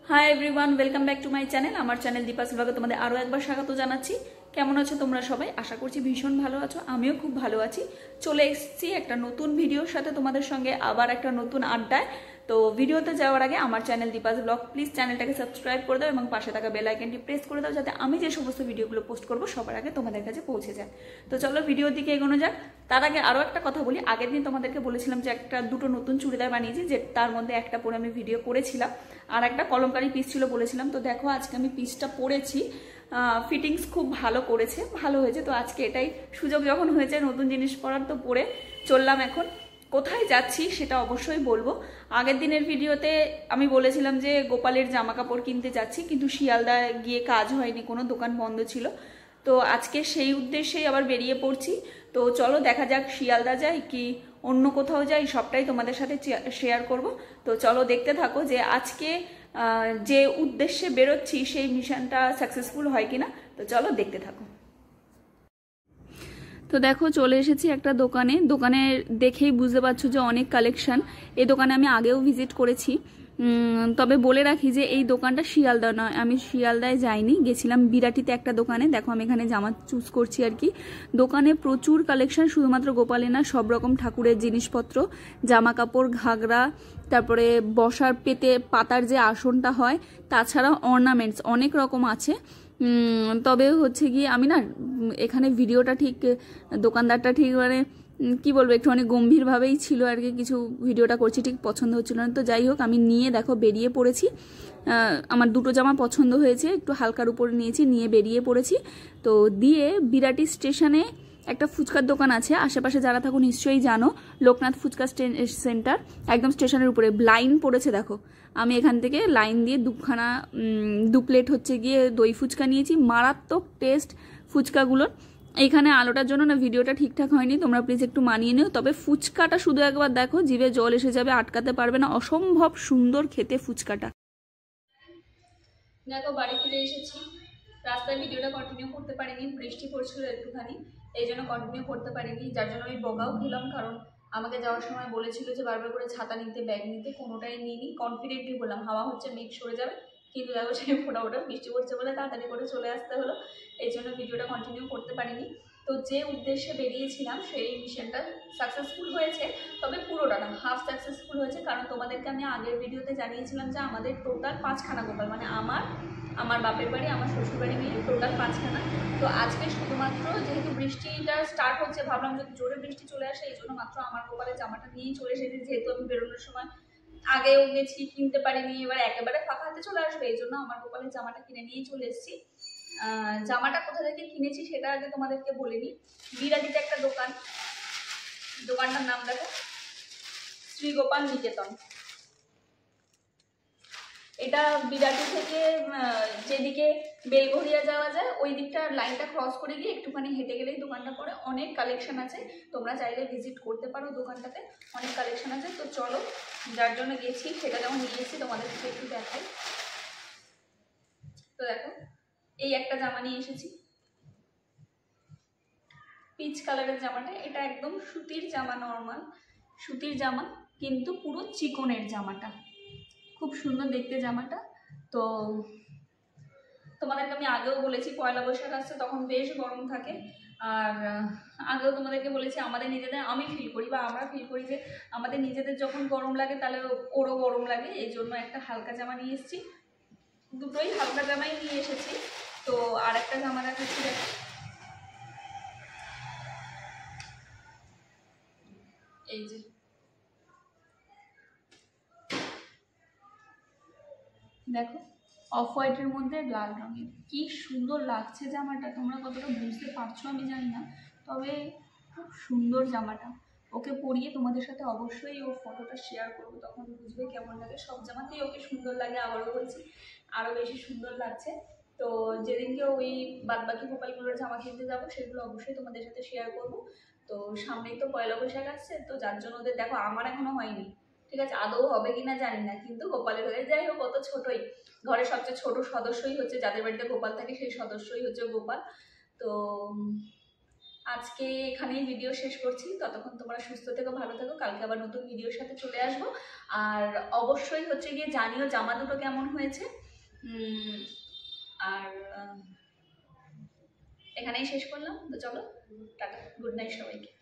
High everyone, welcome back to my channel. আমার channel Deepa's ব্লগে তোমাদের আরও একবার স্বাগত জানাচ্ছি। কেমন আছো তোমরা সবাই? আশা করছি ভীষণ ভালো আছো, আমিও খুব ভালো আছি। চলে এসেছি একটা নতুন ভিডিওর সাথে তোমাদের সঙ্গে, আবার একটা নতুন আড্ডায়। তো ভিডিওতে যাওয়ার আগে আমার চ্যানেল দীপাস ব্লগ প্লিজ চ্যানেলটাকে সাবস্ক্রাইব করে দাও এবং পাশে থাকা বেল আইকনটি প্রেস করে দাও, যাতে আমি যে সমস্ত ভিডিওগুলো পোস্ট করবো সবার আগে তোমাদের কাছে পৌঁছে যায়। তো চলো ভিডিওর দিকে এগোনো যাক। তার আগে আরও একটা কথা বলি, আগের দিন তোমাদেরকে বলেছিলাম যে দুটো নতুন চুড়িদার বানিয়েছি, যে তার মধ্যে একটা পরে আমি ভিডিও করেছিলাম, আর একটা কলমকারি পিস ছিল বলেছিলাম। তো দেখো আজকে আমি পিসটা পরেছি, ফিটিংস খুব ভালো করেছে, ভালো হয়েছে। তো আজকে এটাই সুযোগ যখন হয়েছে নতুন জিনিস পরার, তো পরে চললাম। এখন কোথায় যাচ্ছি সেটা অবশ্যই বলবো। আগের দিনের ভিডিওতে আমি বলেছিলাম যে গোপালের জামা কাপড় কিনতে যাচ্ছি, কিন্তু শিয়ালদা গিয়ে কাজ হয়নি, কোনো দোকান বন্ধ ছিল। তো আজকে সেই উদ্দেশ্যেই আবার বেরিয়ে পড়ছি। তো চলো দেখা যাক শিয়ালদা যাই কি অন্য কোথাও যাই, সবটাই তোমাদের সাথে শেয়ার করব। তো চলো দেখতে থাকো যে আজকে যে উদ্দেশ্যে বেরোচ্ছি সেই মিশনটা সাকসেসফুল হয় কিনা। তো চলো দেখতে থাকো। তো দেখো চলে এসেছি একটা দোকানে দেখেই বুঝতে পারছো যে অনেক কালেকশন। এই দোকানে আমি আগেও ভিজিট করেছি, তবে বলে রাখি যে এই দোকানটা শিয়ালদা নয়, আমি শিয়ালদায় যাইনি, গেছিলাম বিরাটিতে একটা দোকানে। দেখো আমি এখানে জামা চুজ করছি আর কি। দোকানে প্রচুর কালেকশন, শুধুমাত্র গোপালে না, সব রকম ঠাকুরের জিনিসপত্র, জামা কাপড়, ঘাগরা, তারপরে বসার পাতার যে আসনটা হয়, তাছাড়া অর্নামেন্টস অনেক রকম আছে। তবে হচ্ছে গিয়ে আমি না এখানে ভিডিওটা ঠিক, দোকানদারটা ঠিক মানে কি বলবো, একটু অনেক গম্ভীরভাবেই ছিল আর কি, কিছু ভিডিওটা করছি ঠিক পছন্দ হচ্ছিল না। তো যাই হোক আমি নিয়ে দেখো বেরিয়ে পড়েছি। আমার দুটো জামা পছন্দ হয়েছে, একটু হালকার উপরে নিয়েছি, নিয়ে বেরিয়ে পড়েছি। তো দিয়ে বিরাটি স্টেশনে একটা ফুচকার দোকান আছে, আশেপাশে যারা থাকো নিশ্চয়ই জানো, লোকনাথ ফুচকা সেন্টার, একদম স্টেশনের উপরে লাইন পড়েছে। দেখো আমি এখান থেকে লাইন দিয়ে দু প্লেট হচ্ছে গিয়ে দই ফুচকা নিয়েছি, মারাত্মক টেস্ট ফুচকাগুলোর। এইখানে আলোটার জন্য না ভিডিওটা ঠিকঠাক হয়নি, তোমরা প্লিজ একটু মানিয়ে নিও। তবে ফুচকাটা শুধু একবার দেখো, জিভে জল এসে যাবে, আটকাতে পারবে না, অসম্ভব সুন্দর খেতে ফুচকাটা। দেখো বাড়ি ফিরে এসেছি, রাস্তায় ভিডিওটা কন্টিনিউ করতে পারিনি, বৃষ্টি পড়ছিল একটুখানি, এই জন্য কন্টিনিউ করতে পারিনি, যার জন্য আমি বকাও খেলাম। কারণ আমাকে যাওয়ার সময় বলেছিল যে বারবার করে ছাতা নিতে, ব্যাগ নিতে, কোনোটাই নিইনি। কনফিডেন্টলি বললাম হাওয়া হচ্ছে, মেঘ সরে যাবে, কিন্তু দেখো সেই ফোটা বৃষ্টি পড়ছে বলে তাড়াতাড়ি করে চলে আসতে হলো, এই জন্য ভিডিওটা কন্টিনিউ করতে পারিনি। তো যে উদ্দেশ্যে বেরিয়েছিলাম সেই মিশনটা সাকসেসফুল হয়েছে, তবে পুরোটা না, হাফ সাকসেসফুল হয়েছে। কারণ তোমাদেরকে আমি আগের ভিডিওতে জানিয়েছিলাম যে আমাদের টোটাল 5খানা গোপাল, মানে আমার বাপের বাড়ি, আমার শ্বশুর বাড়ি মিলে টোটাল 5খানা। তো আজকে শুধুমাত্র যেহেতু বৃষ্টিটা স্টার্ট হচ্ছে, ভাবলাম যদি জোরে বৃষ্টি চলে আসে, এই জন্য মাত্র আমার গোপালের জামাটা নিয়েই চলে এসেছি। যেহেতু আমি বেরোনোর সময় আগেও গেছি, কিনতে পারিনি, এবার একেবারে ফাঁকা হাতে চলে আসবে, এই জন্য আমার গোপালের জামাটা কিনে নিয়েই চলে এসেছি। জামাটা কোথা থেকে কিনেছি সেটা আগে তোমাদেরকে বলিনি। বিরাটিতে একটা দোকানটার নাম দেখো, শ্রী গোপাল নিকেতন। এটা বিরাটি থেকে যেদিকে বেলঘরিয়া যাওয়া যায় ওই দিকটা লাইনটা ক্রস করে গিয়ে একটুখানি হেঁটে গেলেই দোকানটা পড়ে। অনেক কালেকশন আছে, তোমরা চাইলে ভিজিট করতে পারো দোকানটাতে, অনেক কালেকশন আছে। তো চলো, যার জন্য গেছি সেটা যেমন নিয়ে এসেছি তোমাদেরকে একটু দেখাই। তো দেখো এই একটা জামা নিয়ে এসেছি, পিচ কালারের জামাটা। এটা একদম সুতির জামা, নর্মাল সুতির জামা, কিন্তু পুরো চিকনের জামাটা, খুব সুন্দর দেখতে জামাটা। তো তোমাদেরকে আমি আগেও বলেছি পয়লা বৈশাখ আসছে, তখন বেশ গরম থাকে। আর আগেও তোমাদেরকে বলেছি আমাদের নিজেদের, আমি ফিল করি বা আমরা ফিল করি যে আমাদের নিজেদের যখন গরম লাগে তাহলে ওরও গরম লাগে, এই জন্য একটা হালকা জামা নিয়ে এসেছি। দুটোই হালকা জামাই নিয়ে এসেছি। তো আর একটা জামা দেখাচ্ছি, দেখো এই যে, দেখো অফ হোয়াইটের মধ্যে লাল রঙের, কি সুন্দর লাগছে জামাটা। তোমরা কতটা বুঝতে পারছো আমি জানি না, তবে খুব সুন্দর জামাটা। ওকে পরিয়ে তোমাদের সাথে অবশ্যই ও ফটোটা শেয়ার করবো, তখন বুঝবে কেমন লাগে। সব জামাতেই ওকে সুন্দর লাগে, আবারও বলছি আরও বেশি সুন্দর লাগছে। তো যেদিনকে ওই বাদবাকি গোপালগুলোর জামা কিনতে যাবো সেগুলো অবশ্যই তোমাদের সাথে শেয়ার করবো। তো সামনেই তো পয়লা বৈশাখ আসছে, তো যার জন্য ওদের দেখো, আমার এখনো হয়নি, ঠিক আছে, আদৌ হবে কিনা জানি না, কিন্তু গোপালের হয়ে যাই হোক, কত ছোটই, ঘরের সবচেয়ে ছোট সদস্যই হচ্ছে, যাদের বাড়িতে গোপাল থাকে সেই সদস্যই হচ্ছে গোপাল। তো আজকে এখানেই ভিডিও শেষ করছি। ততক্ষণ তোমরা সুস্থ থেকো, ভালো থেকো। কালকে আবার নতুন ভিডিওর সাথে চলে আসবো। আর অবশ্যই হচ্ছে গিয়ে জানিও জামা দুটো কেমন হয়েছে। আর এখানেই শেষ করলাম। তো চলো, টাটা, গুড নাইট সবাইকে।